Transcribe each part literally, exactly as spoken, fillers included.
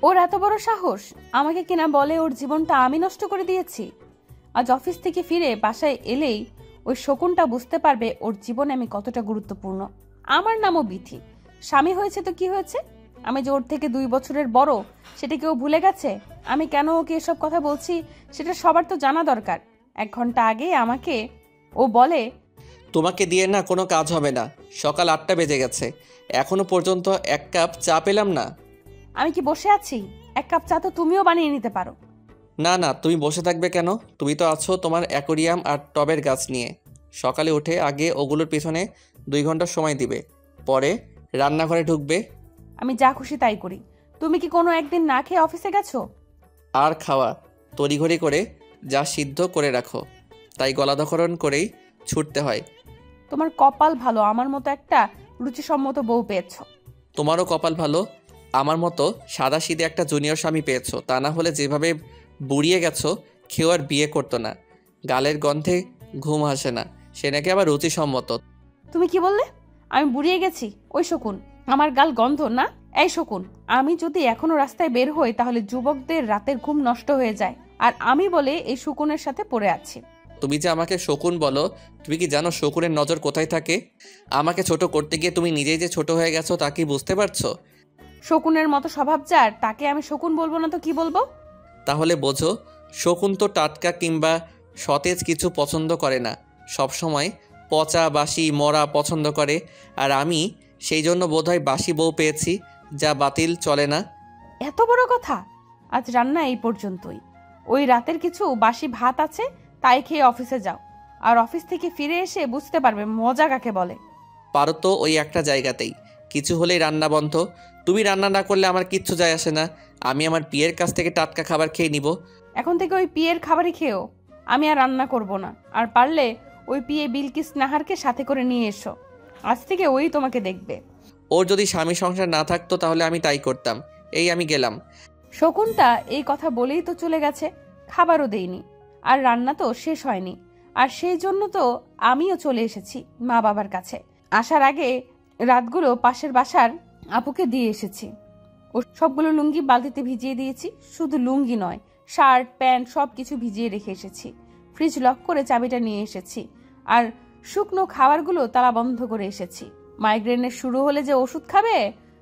ওর এত বড় সাহস আমাকে কিনা বলে ওর জীবনটা আমি নষ্ট করে দিয়েছি। আজ অফিস থেকে ফিরে বাসায় এলেই ওই শকুনটা বুঝতে পারবে ওর জীবনে আমি কতটা গুরুত্বপূর্ণ। আমার নামও বিথি, স্বামী হয়েছে তো কি হয়েছে, আমি যে ওর থেকে দুই বছরের বড় সেটা কেউ ভুলে গেছে? আমি কেন ওকে এসব কথা বলছি সেটা সবার তো জানা দরকার। এক ঘন্টা আগে আমাকে ও বলে, তোমাকে দিয়ে না কোনো কাজ হবে না, সকাল আটটা বেজে গেছে, এখনো পর্যন্ত এক কাপ চা পেলাম না। আমি কি বসে আছি? এক কাপ চা তো তুমিও বানিয়ে নিতে পারো। না না, তুমি বসে থাকবে কেন? তুমি তো আছো তোমার অ্যাকোরিয়াম আর টবের গাছ নিয়ে। সকালে উঠে আগে ওগুলোর পিছনে দুই ঘন্টা সময় দিবে, পরে রান্নাঘরে ঢুকবে। আমি যা খুশি তাই করি। তুমি কি কোনো একদিন না খেয়ে অফিসে গেছো? আর খাওয়া তড়িঘড়ি করে যা সিদ্ধ করে রাখো, তাই গলাধকরণ করেই ছুটতে হয়। তোমার কপাল ভালো, আমার মতো একটা রুচিসম্মত বউ পেয়েছো। তোমারও কপাল ভালো, আমার মতো সাদা সিধে একটা জুনিয়র স্বামী পেয়েছো। তা না হলে যেভাবে বুড়িয়ে গেছো, কেউ আর বিয়ে করতো না। গালের গন্ধে ঘুম আসে না, সে নাকি আবার রুচিসম্মত। তুমি কি বললে? আমি বুড়িয়ে গেছি? ওই শকুন, আমার গাল গন্ধ না? এই শকুন, আমি যদি এখনো রাস্তায় বের হই তাহলে যুবকদের রাতের ঘুম নষ্ট হয়ে যায়, আর আমি বলে এই শকুনের সাথে পড়ে আছি। তুমি যে আমাকে শকুন বলো, তুমি কি জানো শকুনের নজর কোথায় থাকে? আমাকে ছোট করতে গিয়ে তুমি নিজেই যে ছোট হয়ে গেছো তা কি বুঝতে পারছো? শকুনের মতো স্বভাব যার, তাকে আমি শকুন বলবো না তো কি বলবো? তাহলে বোঝো, শকুন তো টাটকা কিংবা সতেজ কিছু পছন্দ করে না, সবসময় পচা বাসি মরা পছন্দ করে। আর আমি সেই জন্য বোধহয় বাসি বউ পেয়েছি, যা বাতিল চলে না। এত বড় কথা! আজ রান্না এই পর্যন্তই। ওই রাতের কিছু বাসি ভাত আছে, তাই খেয়ে অফিসে যাও, আর অফিস থেকে ফিরে এসে বুঝতে পারবে মজা কাকে বলে। পারো তো ওই একটা জায়গাতেই, কিছু হলেই রান্না বন্ধ। তুমি রান্না না করলে আমার কিচ্ছু যায় আসে না, আমি আমার বিয়ের কাছ থেকে টাটকা খাবার খেয়ে নিব। এখন থেকে ওই পিয়ের খাবারই খেও, আমি আর রান্না করব না। আর পারলে ওই পিয়ে বিলকিস নাহারকে সাথে করে নিয়ে এসো, আজ থেকে ওই তোমাকে দেখবে। ওর যদি স্বামী সংসার না থাকতো তাহলে আমি তাই করতাম। এই আমি গেলাম। শকুনটা এই কথা বলেই তো চলে গেছে, খাবারও দেইনি, আর রান্না তো শেষ হয়নি। আর সেই জন্য তো আমিও চলে এসেছি মা বাবার কাছে। আসার আগে রাতগুলো পাশের বাসার আপুকে দিয়ে এসেছি। ও সবগুলো লুঙ্গি বালতিতে ভিজিয়ে দিয়েছি, শুধু লুঙ্গি নয়, শার্ট প্যান্ট সব কিছু ভিজিয়ে রেখে এসেছি। ফ্রিজ লক করে চাবিটা নিয়ে এসেছি, আর শুকনো খাবারগুলো তালা বন্ধ করে এসেছি। মাইগ্রেনের শুরু হলে যে ওষুধ খাবে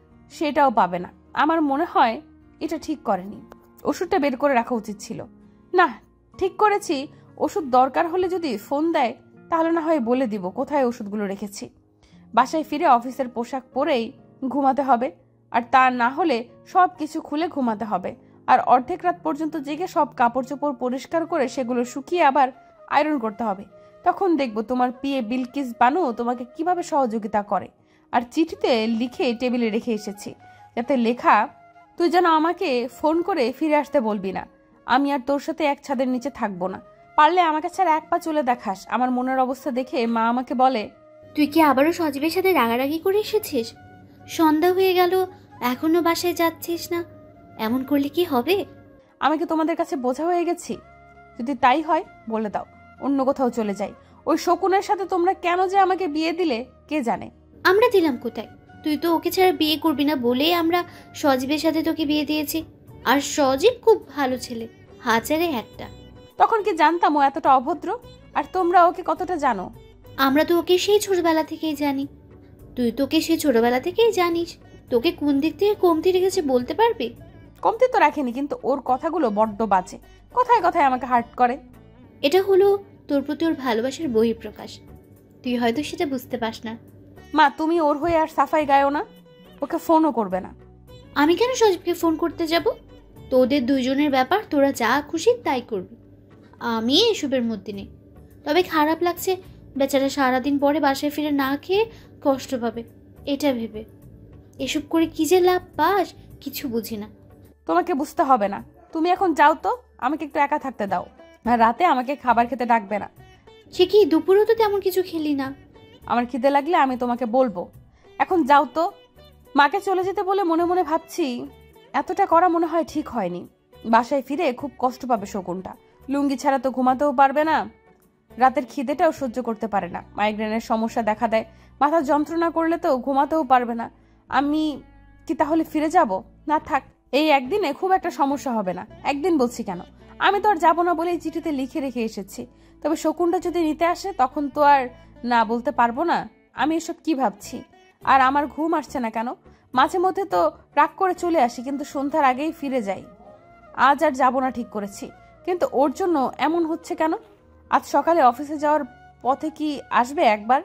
সেটাও পাবে না। আমার মনে হয় এটা ঠিক করেনি, ওষুধটা বের করে রাখা উচিত ছিল। না, ঠিক করেছি, ওষুধ দরকার হলে যদি ফোন দেয় তাহলে না হয় বলে দিব কোথায় ওষুধগুলো রেখেছি। বাসায় ফিরে অফিসের পোশাক পরেই ঘুমাতে হবে, আর তা না হলে সব কিছু খুলে ঘুমাতে হবে। আর অর্ধেক রাত পর্যন্ত জেগে সব কাপড় চোপড় পরিষ্কার করে সেগুলো শুকিয়ে আবার আয়রন করতে হবে। তখন দেখবো তোমার পিয়ে বিলকিস বানু তোমাকে কিভাবে সহযোগিতা করে। আর চিঠিতে লিখে টেবিলে রেখে এসেছি, যাতে লেখা, তুই যেন আমাকে ফোন করে ফিরে আসতে বলবি না, আমি আর তোর সাথে এক ছাদের নিচে থাকবো না। পারলে আমাকে ছাড়া এক পা চলে দেখাস। আমার মনের অবস্থা দেখে মা আমাকে বলে, তুই কি আবারও সজীবের সাথে রাগারাগি করে এসেছিস? সন্ধ্যা হয়ে গেল, এখনো বাসায় যাচ্ছিস না, এমন করলে কি হবে? আমি কি তোমাদের কাছে বোঝা হয়ে গেছি? যদি তাই হয় বলে দাও, অন্য কোথাও চলে যাই। ওই শকুনের সাথে তোমরা কেন যে আমাকে বিয়ে দিলে কে জানে। আমরা দিলাম কোথায়? তুই তো ওকে ছাড়া বিয়ে করবি না বলেই আমরা সজীবের সাথে তোকে বিয়ে দিয়েছি। আর সজীব খুব ভালো ছেলে, হাজারে একটা। তখন কি জানতাম ও এতটা অভদ্র? আর তোমরা ওকে কতটা জানো? আমরা তো ওকে সেই ছোটবেলা থেকেই জানি। তুই তোকে সেই ছোটবেলা থেকেই জানিস। তোকে কোন দিক থেকে কমতি রেখেছে বলতে পারবি? কমতি তো রাখেনি, কিন্তু ওর কথাগুলো বড্ড বাজে, কথায় কথায় আমাকে হার্ট করে। এটা হলো তোর প্রতি ওর ভালোবাসার বহিঃপ্রকাশ। তুই হয়তো সেটা বুঝতে পাস না। মা, তুমি ওর হয়ে আর সাফাই গায়ো না, ওকে ফোনও করবে না। আমি কেন সজীবকে ফোন করতে যাব? তোদের দুইজনের ব্যাপার, তোরা যা খুশি তাই করবি, আমি এসবের মধ্যে নেই। তবে খারাপ লাগছে, বেচারা সারাদিন পরে বাসায় ফিরে না খেয়ে কষ্ট পাবে, এটা ভেবে। এসব করে কি যে লাভ পাস কিছু বুঝি না। তোমাকে বুঝতে হবে না, তুমি এখন যাও তো, আমাকে একটু একা থাকতে দাও। আর রাতে আমাকে খাবার খেতে ডাকবে না। সে কি, দুপুরেও তো তেমন কিছু খেলি না? আমার খিদে লাগলে আমি তোমাকে বলবো, এখন যাও তো। মাকে চলে যেতে বলে মনে মনে ভাবছি এতটা করা মনে হয় ঠিক হয়নি। বাসায় ফিরে খুব কষ্ট পাবে শকুনটা, লুঙ্গি ছাড়া তো ঘুমাতেও পারবে না, রাতের খিদেটাও সহ্য করতে পারে না, মাইগ্রেনের সমস্যা দেখা দেয়, মাথা যন্ত্রণা করলে তো ঘুমাতেও পারবে না। আমি কি তাহলে ফিরে যাব? না থাক, এই একদিনে খুব একটা সমস্যা হবে না। একদিন বলছি কেন, আমি তো আর যাবো না বলেই চিঠিতে লিখে রেখে এসেছি। তবে শকুনটা যদি নিতে আসে তখন তো আর না বলতে পারবো না। আমি এসব কি ভাবছি, আর আমার ঘুম আসছে না কেন? মাঝে মধ্যে তো রাগ করে চলে আসি, কিন্তু সন্ধ্যার আগেই ফিরে যাই। আজ আর যাবো না ঠিক করেছি, কিন্তু ওর জন্য এমন হচ্ছে কেন? আজ সকালে অফিসে যাওয়ার পথে কি আসবে একবার?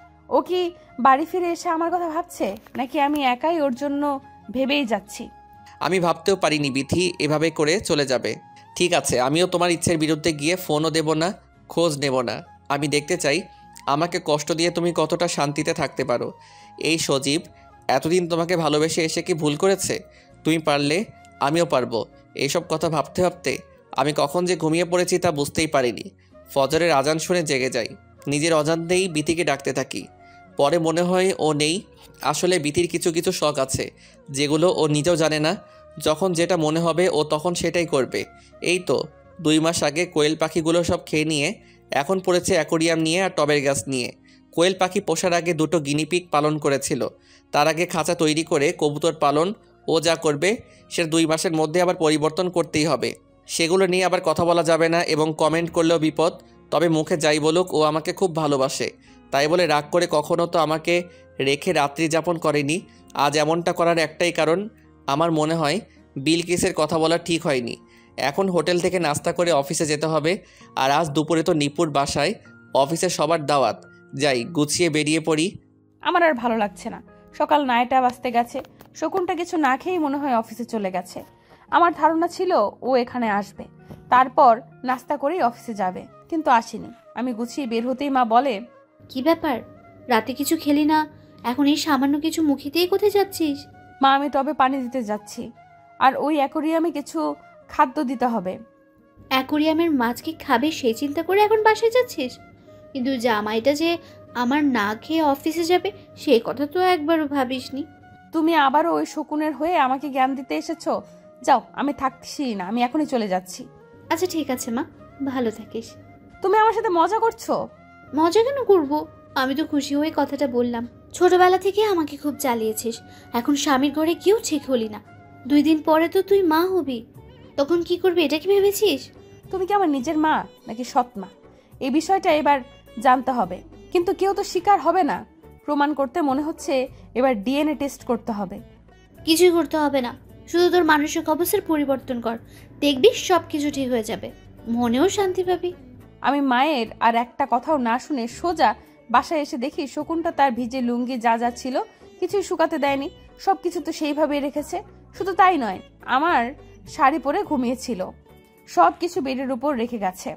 ও কি বাড়ি ফিরে এসে আমার কথা ভাবছে, নাকি আমি একাই ওর জন্য ভেবেই যাচ্ছি? আমি ভাবতেও পারিনি বিথি এভাবে করে চলে যাবে। ঠিক আছে, আমিও তোমার ইচ্ছের বিরুদ্ধে গিয়ে ফোনও দেব না, খোঁজ নেব না। আমি দেখতে চাই আমাকে কষ্ট দিয়ে তুমি কতটা শান্তিতে থাকতে পারো। এই সজীব এতদিন তোমাকে ভালোবেসে এসে কি ভুল করেছে? তুমি পারলে আমিও পারবো। এইসব কথা ভাবতে ভাবতে আমি কখন যে ঘুমিয়ে পড়েছি তা বুঝতেই পারিনি। ফজরের আজান শুনে জেগে যাই। নিজের অজান্তেই বিথিকে ডাকতে থাকি। পরে মনে হয় ও নেই। আসলে বিথির কিছু কিছু শখ আছে যেগুলো ও নিজেও জানে না। যখন যেটা মনে হবে ও তখন সেটাই করবে। এই তো দুই মাস আগে কোয়েল পাখিগুলো সব খেয়ে নিয়ে এখন পড়েছে অ্যাকোরিয়াম নিয়ে আর টবের গাছ নিয়ে। কোয়েল পাখি পোষার আগে দুটো গিনিপিগ পালন করেছিল। তার আগে খাঁচা তৈরি করে কবুতর পালন। ও যা করবে সেটা দুই মাসের মধ্যে আবার পরিবর্তন করতেই হবে। সেগুলো নিয়ে আবার কথা বলা যাবে না এবং কমেন্ট করলেও বিপদ। তবে মুখে যাই বলুক, ও আমাকে খুব ভালোবাসে। তাই বলে রাগ করে কখনো তো আমাকে রেখে রাত্রি যাপন করেনি। আজ এমনটা করার একটাই কারণ, আমার মনে হয় বিলকিসের কথা বলা ঠিক হয়নি। এখন হোটেল থেকে নাস্তা করে অফিসে যেতে হবে। আর আজ দুপুরে তো নিপুর বাসায় অফিসে সবার দাওয়াত। যাই, গুছিয়ে বেরিয়ে পড়ি। আমার আর ভালো লাগছে না। সকাল নয়টা বাজতে গেছে, শকুনটা কিছু না খেয়েই মনে হয় অফিসে চলে গেছে। আমার ধারণা ছিল ও এখানে আসবে, তারপর নাস্তা করেই অফিসে যাবে, কিন্তু আসেনি। আমি গুছিয়ে বের হতেই মা বলে, কি ব্যাপার, রাতে কিছু খেলি না, এখন এই সামান্য কিছু মুখিতেই কোথায় যাচ্ছিস? মা আমি তবে পানি দিতে যাচ্ছি, আর ওই অ্যাকোরিয়ামে কিছু খাদ্য দিতে হবে। অ্যাকোরিয়ামের মাছ কি খাবে সেই চিন্তা করে এখন বাসায় যাচ্ছিস? কিন্তু জামাইটা যে আমার না খেয়ে অফিসে যাবে সেই কথা তো একবারও ভাবিসনি। তুমি আবারও ওই শকুনের হয়ে আমাকে জ্ঞান দিতে এসেছো? যাও, আমি থাকছি না, আমি এখনই চলে যাচ্ছি। আচ্ছা ঠিক আছে মা, ভালো থাকিস। তুমি আমার সাথে মজা করছো? মজা কেন করব, আমি তো খুশি হয়ে কথাটা বললাম। ছোটবেলা থেকে আমাকে খুব চালিয়েছিস, এখন স্বামীর ঘরে কেউ ঠিক হলি না। দুই দিন পরে তো তুই মা হবি, তখন কি করবি এটা কি ভেবেছিস? তুমি কি আমার নিজের মা নাকি সৎ মা, এই বিষয়টা এবার জানতে হবে। কিন্তু কেউ তো স্বীকার হবে না। প্রমাণ করতে মনে হচ্ছে এবার ডিএনএ টেস্ট করতে হবে। কিছুই করতে হবে না, শুধু তোর মানসিক অবস্থার পরিবর্তন কর, দেখবি সব কিছু ঠিক হয়ে যাবে, মনেও শান্তি পাবি। আমি মায়ের আর একটা কথাও না শুনে সোজা বাসায় এসে দেখি শকুনটা তার ভিজে লুঙ্গি যা যা ছিল কিছুই শুকাতে দেয়নি, সবকিছু তো সেইভাবেই রেখেছে। শুধু তাই নয়, আমার শাড়ি পরে ঘুমিয়েছিল, সব কিছু বেডের উপর রেখে গেছে।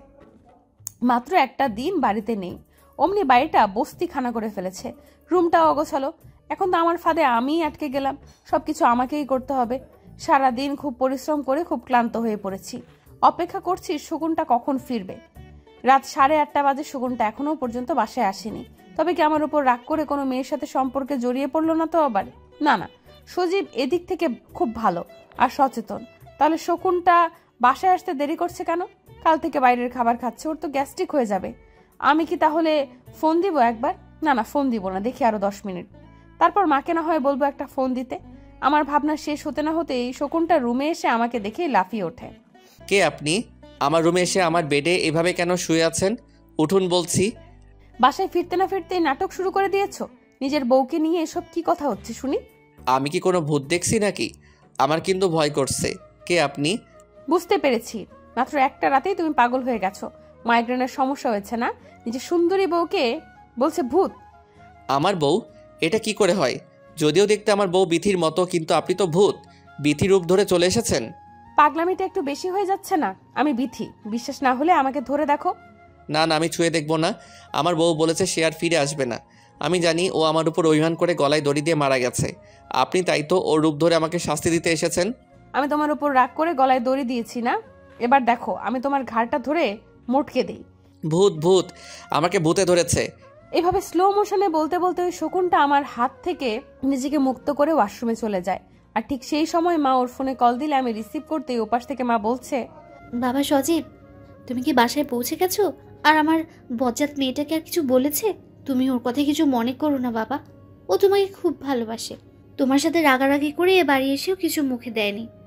মাত্র একটা দিন বাড়িতে নেই, অমনি বাড়িটা বস্তিখানা করে ফেলেছে। রুমটাও অগোছালো। এখন তো আমার ফাঁদে আমিই আটকে গেলাম, সবকিছু আমাকেই করতে হবে। সারাদিন খুব পরিশ্রম করে খুব ক্লান্ত হয়ে পড়েছি। অপেক্ষা করছি শকুনটা কখন ফিরবে। রাত সাড়ে আটটা বাজে, শকুনটা এখনো পর্যন্ত বাসায় আসেনি। তবে কি আমার উপর রাগ করে কোনো মেয়ের সাথে সম্পর্কে জড়িয়ে পড়লো না তো আবার? না না, সজীব এদিক থেকে খুব ভালো আর সচেতন। তাহলে শকুনটা বাসায় আসতে দেরি করছে কেন? কাল থেকে বাইরের খাবার খাচ্ছে, ওর তো গ্যাস্ট্রিক হয়ে যাবে। আমি কি তাহলে ফোন দিব একবার? না না, ফোন দিব না, দেখি আরো দশ মিনিট, তারপর মাকে না হয় বলবো একটা ফোন দিতে। আমার ভাবনা শেষ হতে না হতেই শকুনটা রুমে এসে আমাকে দেখে লাফিয়ে ওঠে। কে আপনি? আমার রুমে এসে আমার বেডে এভাবে কেন শুয়ে আছেন? উঠুন বলছি। বাসায় ফিরতে না ফিরতেই নাটক শুরু করে দিয়েছো। নিজের বউকে নিয়ে এসব কি কথা হচ্ছে শুনি? আমি কি কোনো ভূত দেখছি নাকি? আমার কিন্তু ভয় করছে। কে আপনি? বুঝতে পেরেছি, মাত্র একটা রাতেই তুমি পাগল হয়ে গেছো। মাইগ্রেনের সমস্যা হয়েছে না? নিজের সুন্দরী বউকে বলছে ভূত। আমার বউ? এটা কি করে হয়? যদিও দেখতে আমার বউ বিথির মতো, কিন্তু আপনি তো ভূত। বিথি রূপ ধরে চলে এসেছেন। পাগলামিটা একটু বেশি হয়ে যাচ্ছে না? আমি বিথি, বিশ্বাস না হলে আমাকে ধরে দেখো। না না, আমি ছুঁয়ে দেখব না। আমার বউ বলেছে সে আর ফিরে আসবে না। আমি জানি ও আমার উপর অভিমান করে গলায় দড়ি দিয়ে মারা গেছে। আপনি তাই তো ওর রূপ ধরে আমাকে শাস্তি দিতে এসেছেন। আমি তোমার উপর রাগ করে গলায় দড়ি দিয়েছি না? এবার দেখো আমি তোমার ঘাড়টা ধরে মোটকে দিই। ভূত ভূত, আমাকে ভূতে ধরেছে। এভাবে স্লো মোশনে বলতে বলতে ওই শকুনটা আমার হাত থেকে নিজেকে মুক্ত করে ওয়াশরুমে চলে যায়। আর ঠিক সেই সময় মা ওর ফোনে কল দিলে আমি রিসিভ করতেই ওপাশ থেকে মা বলছে, বাবা সজীব, তুমি কি বাসায় পৌঁছে গেছো? আর আমার বজ্জাত মেয়েটাকে আর কিছু বলেছে? তুমি ওর কথা কিছু মনে করো না বাবা, ও তোমাকে খুব ভালোবাসে। তোমার সাথে রাগারাগি করে এ বাড়ি এসেও কিছু মুখে দেয়নি।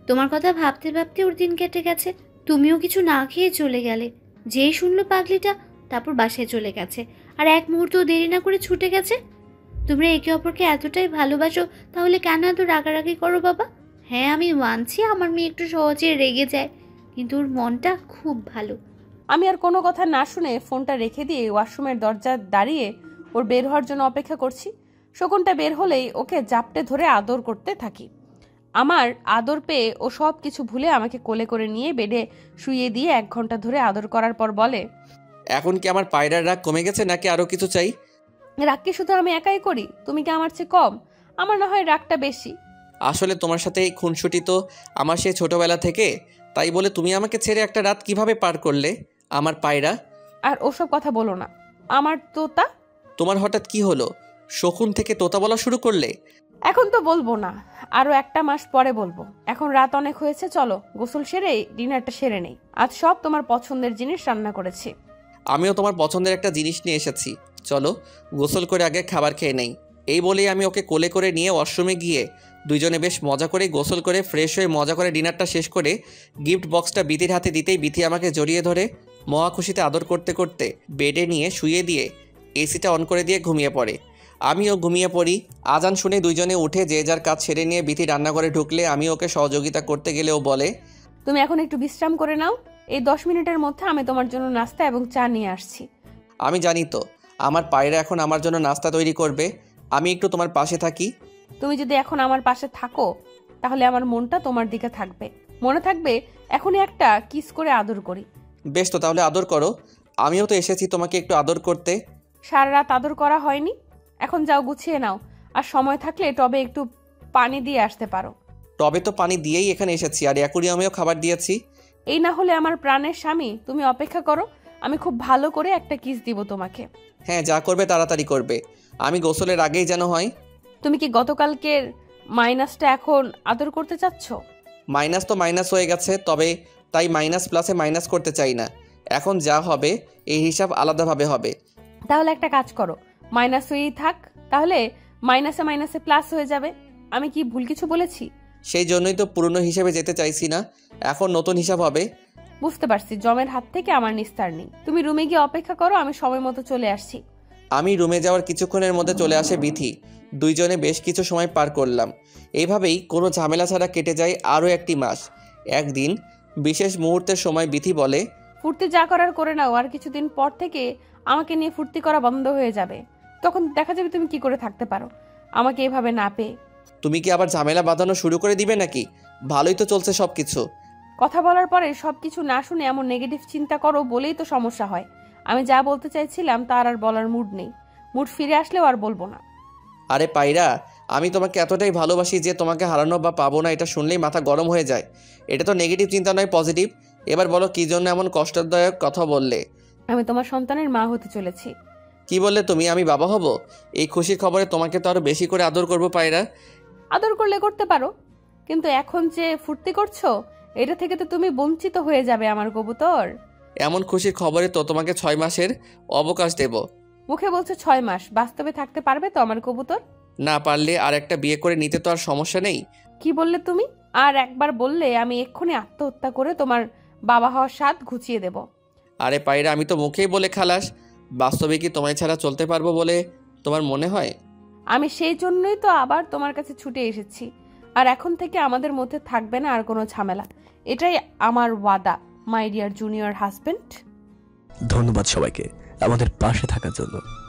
তোমার কথা ভাবতে ভাবতে ওর দিন কেটে গেছে। তুমিও কিছু না খেয়ে চলে গেলে। যেই শুনলো পাগলিটা, তারপর বাসায় চলে গেছে, আর এক মুহূর্ত দেরি না করে ছুটে গেছে। তোমরা একে অপরকে এতটাই ভালোবাসো, তাহলে কেন এত রাগারাগি করো বাবা? হ্যাঁ, আমি মানছি আমার মেয়ে একটু সহজে রেগে যায়, কিন্তু ওর মনটা খুব ভালো। আমি আর কোনো কথা না শুনে ফোনটা রেখে দিয়ে ওয়াশরুমের দরজা দাঁড়িয়ে ওর বের হওয়ার জন্য অপেক্ষা করছি। শকুনটা বের হলেই ওকে জাপটে ধরে আদর করতে থাকি। আমার আদর পেয়ে ও সব কিছু ভুলে আমাকে কোলে করে নিয়ে বেডে শুইয়ে দিয়ে এক ঘন্টা ধরে আদর করার পর বলে, এখন কি আমার পায়রার রাগ কমে গেছে নাকি আরও কিছু চাই? রাগ কি শুধু আমি একাই করি? তুমি কি আমার চেয়ে কম? আমার না হয় রাগটা বেশি। আসলে তোমার সাথে এই খুনসুটি তো আমার সেই ছোটোবেলা থেকে, তাই বলে তুমি আমাকে ছেড়ে একটা রাত কিভাবে পার করলে আমার পায়রা? আর ওসব কথা বলো না। আমার তোতা। তোমার হঠাৎ কি হলো? শকুন থেকে তোতা বলা শুরু করলে? এখন তো বলবো না, আরো একটা মাস পরে বলবো। এখন রাত অনেক হয়েছে, চলো গোসল সেরে ডিনারটা সেরে নেই। আজ সব তোমার পছন্দের জিনিস রান্না করেছি। আমিও তোমার পছন্দের একটা জিনিস নিয়ে এসেছি, চলো গোসল করে আগে খাবার খেয়ে নেই। এই বলেই আমি ওকে কোলে করে নিয়ে ওয়াশরুমে গিয়ে দুইজনে বেশ মজা করে গোসল করে ফ্রেশ হয়ে মজা করে ডিনারটা শেষ করে গিফট বক্সটা বিথির হাতে দিতেই বিথি আমাকে জড়িয়ে ধরে মহা খুশিতে আদর করতে করতে বেডে নিয়ে শুয়ে দিয়ে এসিটা অন করে দিয়ে ঘুমিয়ে পড়ে। আমিও ঘুমিয়ে পড়ি। আজান শুনে দুইজনে উঠে যে যার কাজ ছেড়ে নিয়ে বিথি রান্নাঘরে ঢুকলে আমি ওকে সহযোগিতা করতে গেলেও বলে, তুমি এখন একটু বিশ্রাম করে নাও, এই দশ মিনিটের মধ্যে আমি তোমার জন্য নাস্তা এবং চা নিয়ে আসছি। আমি জানি তো আমার পায়রা এখন আমার জন্য নাস্তা তৈরি করবে, আমি একটু তোমার পাশে থাকি। তুমি যদি এখন আমার পাশে থাকো তাহলে আমার মনটা তোমার দিকে থাকবে। মনে থাকবে এখনই একটা কিস করে আদর করি। বেশ তো, তাহলে আদর করো। আমিও তো এসেছি তোমাকে একটু আদর করতে। সারা রাত আদর করা হয়নি, এখন যাও গুছিয়ে নাও। আর সময় থাকলে টবে একটু পানি দিয়ে আসতে পারো। টবে তো পানি দিয়েই এখানে এসেছি, আর অ্যাকুরিয়ামেও খাবার দিয়েছি। এই না হলে আমার প্রাণের স্বামী, তুমি অপেক্ষা করো, আমি খুব ভালো করে একটা কিস দিব তোমাকে। হ্যাঁ, যা করবে তাড়াতাড়ি করবে, আমি গোসলের আগেই যেন হয়। তুমি কি গতকালকের মাইনাসটা এখন আদর করতে চাচ্ছ? মাইনাস তো মাইনাস হয়ে গেছে, তবে তাই মাইনাস প্লাসে মাইনাস করতে চাই না। এখন যা হবে এই হিসাব আলাদাভাবে হবে। তাহলে একটা কাজ করো, মাইনাস হয়েই থাক, তাহলে মাইনাসে মাইনাসে প্লাস হয়ে যাবে। আমি কি ভুল কিছু বলেছি? সেই জন্যই তো পুরনো হিসাবে যেতে চাইছি না, এখন নতুন হিসাব হবে। বুঝতে পারছি, জমের হাত থেকে আমার নিস্তার নেই। তুমি রুমে গিয়ে অপেক্ষা করো, আমি সময় মতো চলে আসছি। আমি রুমে যাওয়ার কিছুক্ষণের মধ্যে চলে আসে বিথি। দুইজনে বেশ কিছু সময় পার করলাম। এইভাবেই কোনো ঝামেলা ছাড়া কেটে যায় আরও একটি মাস। একদিন বিশেষ মুহূর্তের সময় বিথি বলে, ফুর্তি যা করার করে নাও, আর কিছুদিন পর থেকে আমাকে নিয়ে ফুর্তি করা বন্ধ হয়ে যাবে। তখন দেখা যাবে তুমি কি করে থাকতে পারো আমাকে এভাবে না পেয়ে। তুমি কি আবার ঝামেলা বাঁধানো শুরু করে দিবে নাকি? ভালোই তো চলছে সব কিছু। কথা বলার পরে সবকিছু না শুনে এমন নেগেটিভ চিন্তা করো বলেই তো সমস্যা হয়। আমি যা বলতে চাইছিলাম তার আর বলার মুড নেই। মুড ফিরে আসলেও আর বলবো না। আরে পায়রা, আমি তোমাকে এতটাই ভালোবাসি যে তোমাকে হারানো বা পাবো না এটা শুনলেই মাথা গরম হয়ে যায়। এটা তো নেগেটিভ চিন্তা নয়, পজিটিভ। এবার বলো কী জন্য এমন কষ্টদায়ক কথা বললে? আমি তোমার সন্তানের মা হতে চলেছি। কি বললে তুমি? আমি বাবা হব? এই খুশির খবরে তোমাকে তো আরো বেশি করে আদর করবো পায়রা। আদর করলে করতে পারো, কিন্তু এখন যে ফুর্তি করছো এটা থেকে তো তুমি বঞ্চিত হয়ে যাবে আমার কবুতর। এমন খুশির খবরে তো তোমাকে ছয় মাসের অবকাশ দেব। মুখে বলছো ছয় মাস, বাস্তবে থাকতে পারবে তো আমার কবুতর? না পারলে আর একটা বিয়ে করে নিতে তো আর সমস্যা নেই। কি বললে তুমি? আর একবার বললে আমি এক্ষুনি আত্মহত্যা করে তোমার বাবা হওয়ার স্বাদ ঘুচিয়ে দেব। আরে পায়রা, আমি তো মুখেই বলে খালাস, বাস্তবে কি তোমায় ছাড়া চলতে পারবো বলে তোমার মনে হয়? আমি সেই জন্যই তো আবার তোমার কাছে ছুটে এসেছি। আর এখন থেকে আমাদের মধ্যে থাকবে না আর কোনো ঝামেলা, এটাই আমার ওয়াদা, মাই ডিয়ার জুনিয়র হাজবেন্ড। ধন্যবাদ সবাইকে আমাদের পাশে থাকার জন্য।